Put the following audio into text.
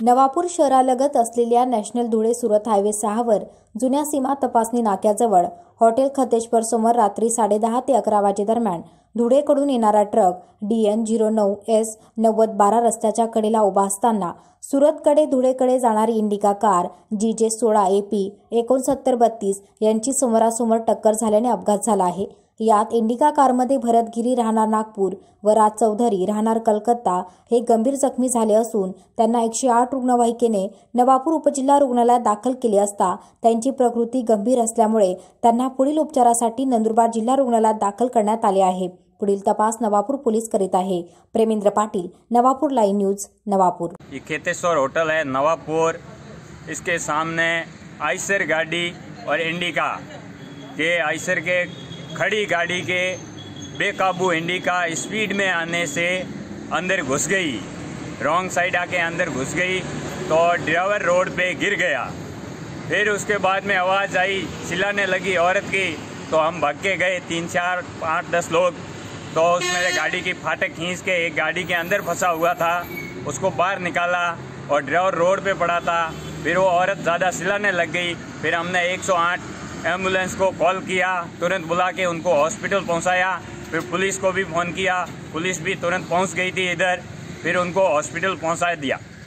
नवापूर शहरालगत असलेल्या national Dhule Surat highway 6 वर जुन्या सीमा तपासणी नाक्याजवळ हॉटेल खतेश्वर समोर रात्री 10:30 ते 11 वाजेदरम्यान धुळेकडून येणारा ट्रक DN 09S 9012 रस्त्याच्या कडेला उभा असताना सुरतकडे धुळेकडे जाणारी इंडिका कार GJ 16 AP 6932 यांची समोरासमोर टक्कर झाल्याने अपघात झाला आहे। यात इंडिका कारमध्ये भरतगिरी राहणार नागपूर व राज चौधरी राहणार कलकत्ता हे गंभीर जखमी झाले असून त्यांना 108 रुग्णवाहिकेने नवापूर उपजिल्हा रुग्णालयात दाखल केले असता त्यांची प्रकृती गंभीर असल्यामुळे त्यांना पुढील उपचारासाठी नंदुरबार जिल्हा रुग्णालयात दाखल करण्यात आले आहे। पुढील तपास नवापूर पोलीस करीत आहे। Premendra Patil, Navapur live news, Navapur. ये खेतेश्वर होटल है नवापुर, इसके सामने आइसर गाड़ी और इंडिका के आइसर के खड़ी गाड़ी के बेकाबू इंडिका स्पीड में आने से अंदर घुस गई, रॉन्ग साइड आके अंदर घुस गई तो ड्राइवर रोड पे गिर गया। फिर उसके बाद में आवाज़ आई, चिल्लाने लगी औरत की, तो हम भाग के गए 3 4 8 10 लोग। तो उसमें गाड़ी की फाटक खींच के एक गाड़ी के अंदर फंसा हुआ था उसको बाहर निकाला और ड्राइवर रोड पे पड़ा था। फिर वो औरत ज़्यादा चिल्लाने लग गई। फिर हमने 108 एम्बुलेंस को कॉल किया, तुरंत बुला के उनको हॉस्पिटल पहुंचाया। फिर पुलिस को भी फ़ोन किया, पुलिस भी तुरंत पहुंच गई थी इधर, फिर उनको हॉस्पिटल पहुंचा दिया।